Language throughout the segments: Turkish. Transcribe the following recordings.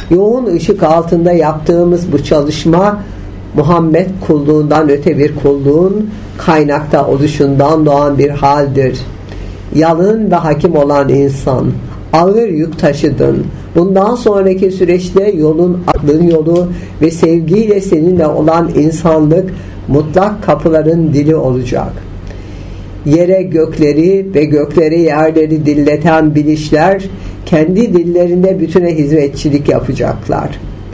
Yoğun ışık altında yaptığımız bu çalışma, Muhammed kulluğundan öte bir kulluğun kaynakta oluşundan doğan bir haldir. Yalın ve hakim olan insan, ağır yük taşıdın. Bundan sonraki süreçte yolun, aklın yolu ve sevgiyle seninle olan insanlık mutlak kapıların dili olacak. Yere gökleri ve göklere yerleri dilleten bilişler kendi dillerinde bütüne hizmetçilik yapacaklar.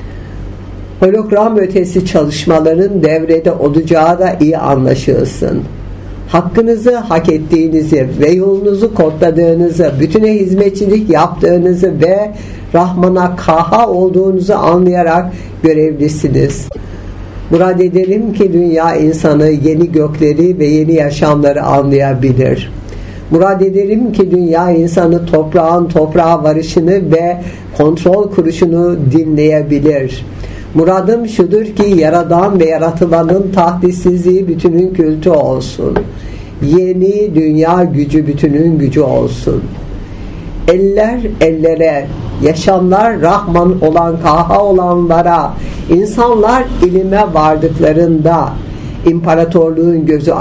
Hologram ötesi çalışmaların devrede olacağı da iyi anlaşılsın. Hakkınızı hak ettiğinizi ve yolunuzu kodladığınızı, bütüne hizmetçilik yaptığınızı ve Rahman'a kaha olduğunuzu anlayarak görevlisiniz. Murad ederim ki dünya insanı yeni gökleri ve yeni yaşamları anlayabilir. Murad ederim ki dünya insanı toprağın toprağa varışını ve kontrol kuruşunu dinleyebilir. Muradım şudur ki yaradan ve yaratılanın tahdissizliği bütünün kültü olsun. Yeni dünya gücü bütünün gücü olsun. Eller ellere, yaşamlar Rahman olan kaha olanlara, insanlar ilime vardıklarında imparatorluğun gözü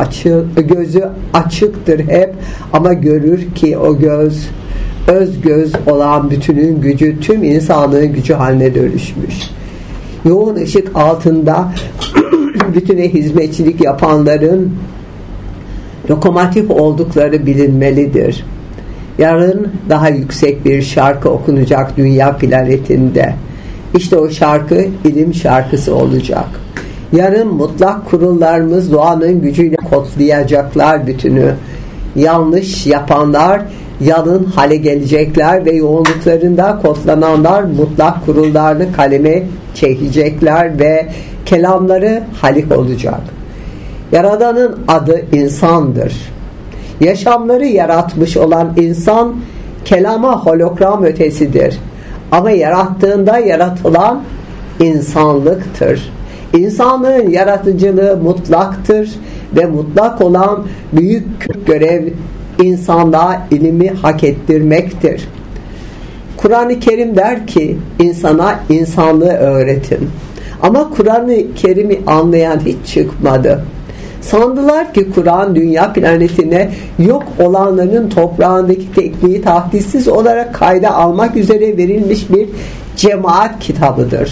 açıktır hep, ama görür ki o göz öz göz olan bütünün gücü tüm insanlığın gücü haline dönüşmüş. Yoğun ışık altında bütüne hizmetçilik yapanların lokomotif oldukları bilinmelidir. Yarın daha yüksek bir şarkı okunacak dünya planetinde. İşte o şarkı ilim şarkısı olacak. Yarın mutlak kurullarımız doğanın gücüyle kodlayacaklar bütünü. Yanlış yapanlar yalın hale gelecekler ve yoğunluklarında kodlananlar mutlak kurullarını kaleme çekecekler ve kelamları halik olacak. Yaradanın adı insandır. Yaşamları yaratmış olan insan kelama hologram ötesidir. Ama yarattığında yaratılan insanlıktır. İnsanlığın yaratıcılığı mutlaktır ve mutlak olan büyük görev insanlığa ilimi hak ettirmektir. Kur'an-ı Kerim der ki insana insanlığı öğretin. Ama Kur'an-ı Kerim'i anlayan hiç çıkmadı. Sandılar ki Kur'an dünya planetine yok olanların toprağındaki tekniği tahdissiz olarak kayda almak üzere verilmiş bir cemaat kitabıdır.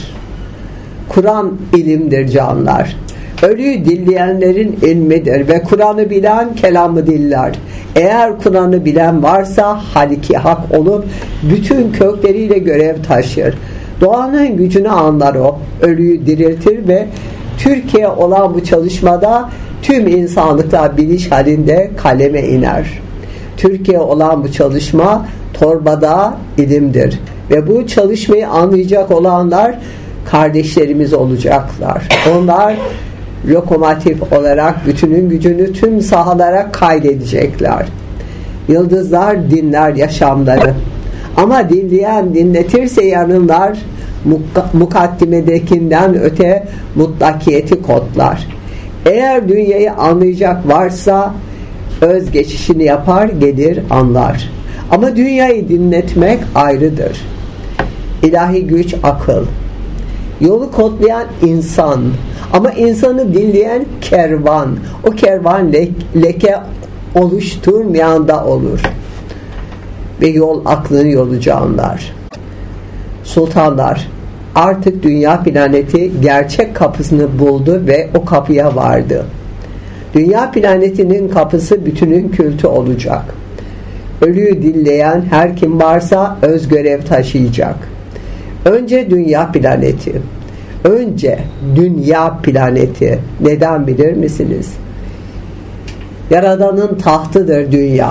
Kur'an ilimdir canlar. Ölüyü dilleyenlerin ilmidir ve Kur'an'ı bilen kelamı diller. Eğer Kur'an'ı bilen varsa haliki hak olup bütün kökleriyle görev taşır. Doğanın gücünü anlar o. Ölüyü diriltir ve Türkiye olan bu çalışmada tüm insanlıklar biliş halinde kaleme iner. Türkiye olan bu çalışma torbada ilimdir ve bu çalışmayı anlayacak olanlar kardeşlerimiz olacaklar. Onlar lokomotif olarak bütünün gücünü tüm sahalara kaydedecekler. Yıldızlar dinler yaşamları. Ama dinleyen dinletirse yanınlar mukaddimedekinden öte mutlakiyeti kodlar. Eğer dünyayı anlayacak varsa öz geçişini yapar gelir anlar. Ama dünyayı dinletmek ayrıdır. İlahi güç akıl. Yolu kodlayan insan. Ama insanı dinleyen kervan. O kervan leke oluşturmayan da olur. Ve yol aklın yolu canlar. Sultanlar artık dünya planeti gerçek kapısını buldu ve o kapıya vardı. Dünya planetinin kapısı bütünün kültü olacak. Ölüyü dinleyen her kim varsa öz görev taşıyacak. Önce dünya planeti. Önce dünya planeti. Neden bilir misiniz? Yaradanın tahtıdır dünya.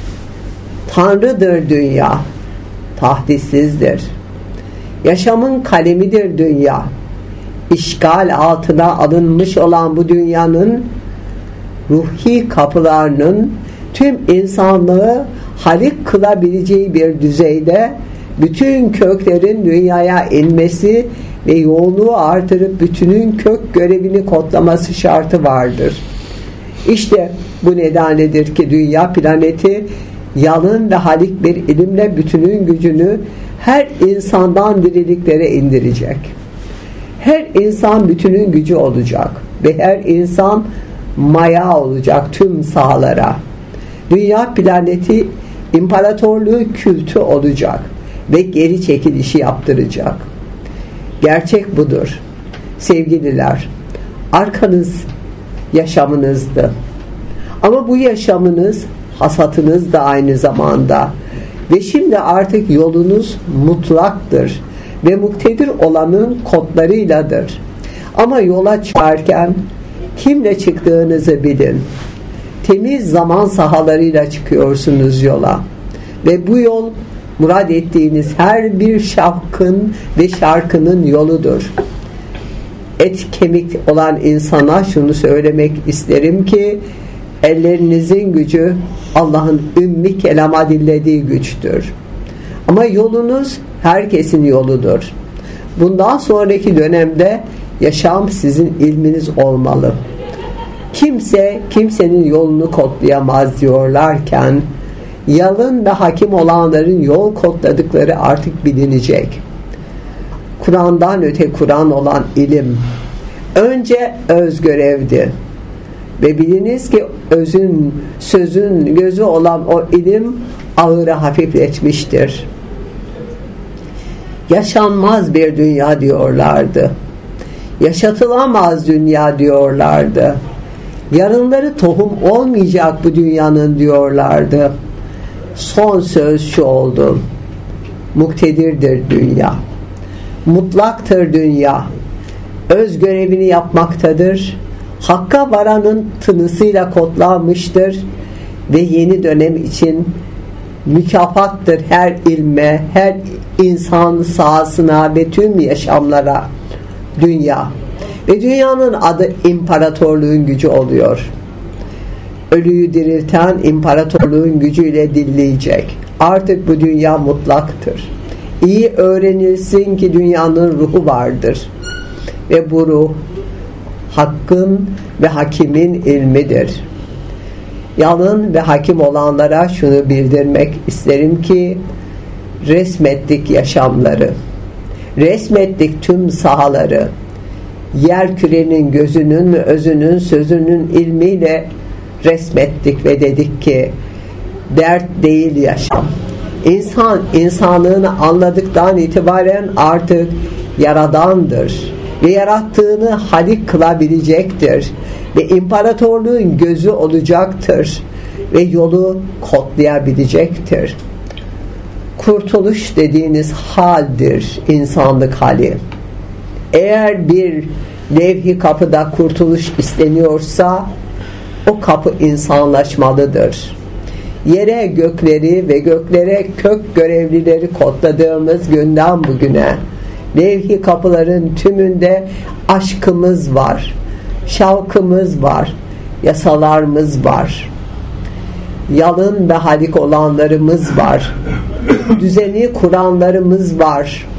Tanrıdır dünya. Tahdissizdir. Yaşamın kalemidir dünya. İşgal altına alınmış olan bu dünyanın ruhi kapılarının tüm insanlığı halik kılabileceği bir düzeyde bütün köklerin dünyaya inmesi ve yoğunluğu artırıp bütünün kök görevini kodlaması şartı vardır. İşte bu nedenledir ki dünya planeti Yalın ve halik bir ilimle bütünün gücünü her insandan diriliklere indirecek. Her insan bütünün gücü olacak ve her insan maya olacak tüm sahalara. Dünya planeti imparatorluğu kültü olacak ve geri çekilişi yaptıracak. Gerçek budur. Sevgililer, arkanız yaşamınızdı. Ama bu yaşamınız hasatınız da aynı zamanda. Ve şimdi artık yolunuz mutlaktır ve muktedir olanın kodlarıyladır. Ama yola çıkarken kimle çıktığınızı bilin. Temiz zaman sahalarıyla çıkıyorsunuz yola. Ve bu yol murad ettiğiniz her bir şarkın ve şarkının yoludur. Et kemik olan insana şunu söylemek isterim ki ellerinizin gücü Allah'ın ümmi kelama dillediği güçtür. Ama yolunuz herkesin yoludur. Bundan sonraki dönemde yaşam sizin ilminiz olmalı. Kimse kimsenin yolunu kodlayamaz diyorlarken yalın ve hakim olanların yol kodladıkları artık bilinecek. Kur'an'dan öte Kur'an olan ilim önce öz görevdi. Ve biliniz ki özün, sözün gözü olan o ilim ağırı hafifletmiştir. Yaşanmaz bir dünya diyorlardı. Yaşatılamaz dünya diyorlardı. Yarınları tohum olmayacak bu dünyanın diyorlardı. Son söz şu oldu. Muktedirdir dünya. Mutlaktır dünya. Öz görevini yapmaktadır. Hakka varanın tınısıyla kodlanmıştır ve yeni dönem için mükafattır her ilme, her insan sahasına ve tüm yaşamlara dünya. Ve dünyanın adı imparatorluğun gücü oluyor. Ölüyü dirilten imparatorluğun gücüyle dilleyecek. Artık bu dünya mutlaktır. İyi öğrenilsin ki dünyanın ruhu vardır. Ve bu ruh hakkın ve hakimin ilmidir. Yalın ve hakim olanlara şunu bildirmek isterim ki resmettik yaşamları, resmettik tüm sahaları, yer kürenin gözünün, özünün, sözünün ilmiyle resmettik ve dedik ki dert değil yaşam. İnsan insanlığını anladıktan itibaren artık yaradandır ve yarattığını halik kılabilecektir ve imparatorluğun gözü olacaktır ve yolu kodlayabilecektir. Kurtuluş dediğiniz haldir insanlık hali. Eğer bir levh-i kapıda kurtuluş isteniyorsa o kapı insanlaşmalıdır. Yere gökleri ve göklere kök görevlileri kodladığımız günden bugüne levh-i kapıların tümünde aşkımız var, şavkımız var, yasalarımız var, yalın ve halik olanlarımız var, düzeni kuranlarımız var,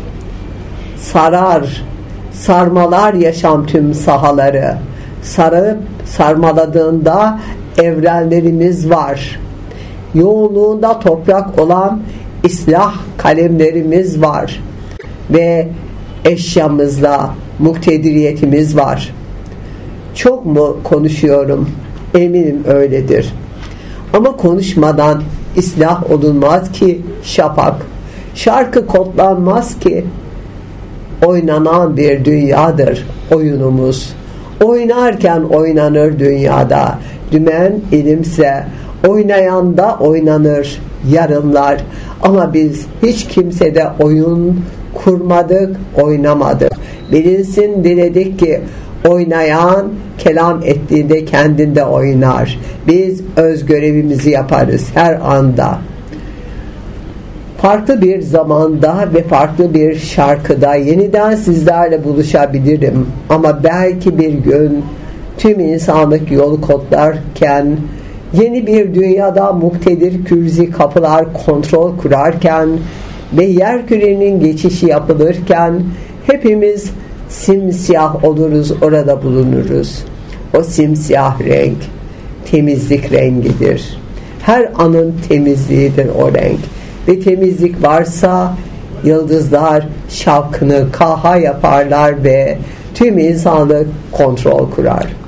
sarmalar yaşam tüm sahaları, sarıp sarmaladığında evrenlerimiz var, yoğunluğunda toprak olan islah kalemlerimiz var ve eşyamızla muktediriyetimiz var. Çok mu konuşuyorum? Eminim öyledir. Ama konuşmadan islah olunmaz ki şafak. Şarkı kodlanmaz ki. Oynanan bir dünyadır oyunumuz. Oynarken oynanır dünyada. Dümen ilimse oynayan da oynanır yarınlar. Ama biz hiç kimsede oyun kurmadık, oynamadık. Bilinsin diledik ki oynayan kelam ettiğinde kendinde oynar. Biz öz görevimizi yaparız her anda. Farklı bir zamanda ve farklı bir şarkıda yeniden sizlerle buluşabilirim. Ama belki bir gün tüm insanlık yolu kodlarken, yeni bir dünyada muktedir kürzi kapılar kontrol kurarken ve yerkürenin geçişi yapılırken hepimiz simsiyah oluruz, orada bulunuruz. O simsiyah renk temizlik rengidir. Her anın temizliğidir o renk. Ve temizlik varsa yıldızlar şavkını kaha yaparlar ve tüm insanlık kontrol kurar.